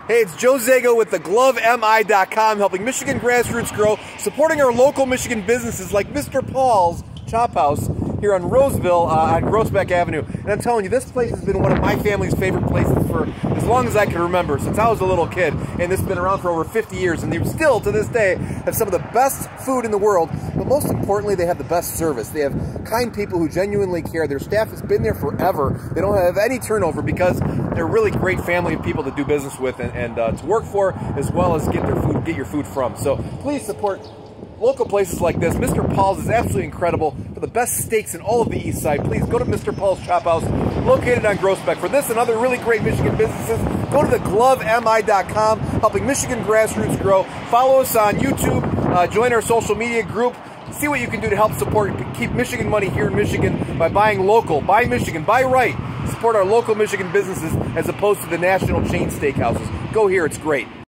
Hey, it's Joe Zago with TheGloveMI.com, helping Michigan grassroots grow, supporting our local Michigan businesses like Mr. Paul's Chophouse here on Roseville on Groesbeck Avenue. And I'm telling you, this place has been one of my family's favorite places for as long as I can remember, since I was a little kid. And this has been around for over 50 years, and they still, to this day, have some of the best food in the world. But most importantly, they have the best service. They have kind people who genuinely care. Their staff has been there forever. They don't have any turnover because they're a really great family of people to do business with and to work for, as well as get your food from. So please support local places like this. Mr. Paul's is absolutely incredible for the best steaks in all of the East Side. Please go to Mr. Paul's Chophouse, located on Groesbeck. For this and other really great Michigan businesses, go to TheGloveMI.com, helping Michigan grassroots grow. Follow us on YouTube, join our social media group. See what you can do to help support and keep Michigan money here in Michigan by buying local. Buy Michigan, buy right. Support our local Michigan businesses as opposed to the national chain steakhouses. Go here, it's great.